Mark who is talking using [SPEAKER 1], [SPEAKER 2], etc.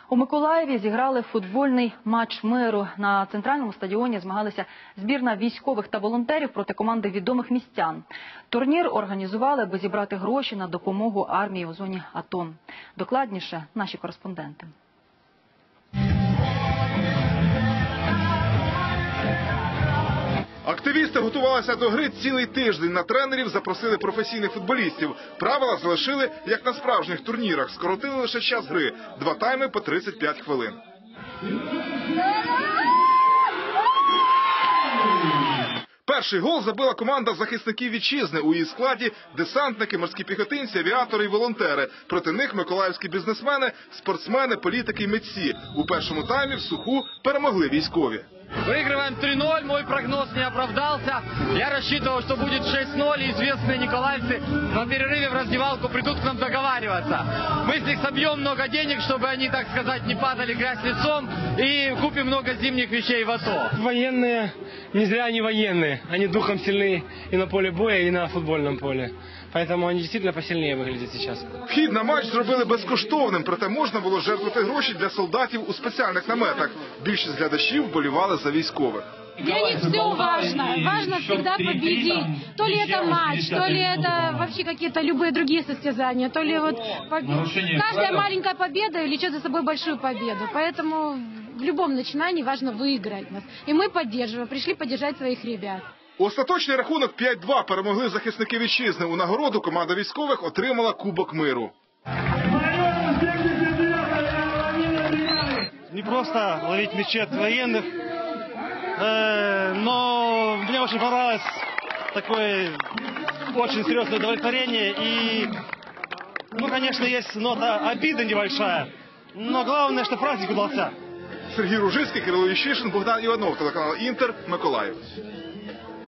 [SPEAKER 1] У Миколаєві зіграли футбольний матч миру. На центральному стадіоні змагалися збірна військових та волонтерів проти команди відомих містян. Турнір організували, аби зібрати гроші на допомогу армії у зоні АТО. Докладніше наші кореспонденти.
[SPEAKER 2] Активісти готувалися до гри цілий тиждень. На тренерів запросили професійних футболістів. Правила залишили, як на справжніх турнірах. Скоротили лише час гри. 2 тайми по 35 хвилин. Перший гол забила команда захисників вітчизни. У її складі десантники, морські піхотинці, авіатори і волонтери. Проти них миколаївські бізнесмени, спортсмени, політики і митці. У першому таймі в суху перемогли військові.
[SPEAKER 3] Выигрываем 3-0, мой прогноз не оправдался. Я рассчитывал, что будет 6-0, и известные николаевцы на перерыве в раздевалку придут к нам договариваться. Мы с них собьем много денег, чтобы они, так сказать, не падали грязь лицом, и купим много зимних вещей в АТО.
[SPEAKER 4] Военные, не зря они военные. Они духом сильны и на поле боя, и на футбольном поле. Поэтому они действительно посильнее выглядят сейчас.
[SPEAKER 2] Вхід на матч зробили безкоштовним, проте можна було жертвувати гроші для солдатів у спеціальних наметах. Більшість глядачів вболівали за військових.
[SPEAKER 5] Для них все важно. Важно всегда победить. То ли это матч, то ли это вообще какие-то любые другие состязания, то ли вот каждая маленькая победа влечет за собой большую победу. Поэтому в любом начинании важно выиграть нас. И мы поддерживаем, пришли поддержать своих ребят.
[SPEAKER 2] Остаточний рахунок 5-2 перемогли захисники вітчизни. У нагороду команда військових отримала Кубок миру.
[SPEAKER 4] Не просто ловить мячи от военных, но мне очень понравилось такое очень серьезное удовлетворение. И, ну, конечно, есть нота обиды небольшая, но главное, что праздник удался.
[SPEAKER 2] Сергій Ружицький, Кирило Ющишин, Богдан Іванов, телеканал «Інтер», Миколаїв.